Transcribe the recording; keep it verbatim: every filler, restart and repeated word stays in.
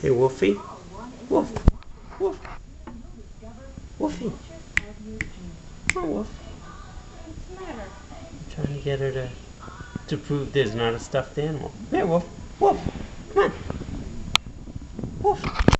Hey, Wolfie. Wolf. Wolf. Wolfie. Come on, Wolf. What's the matter? I'm trying to get her to to prove there's not a stuffed animal. Here, Wolf. Wolf. Come on. Wolf.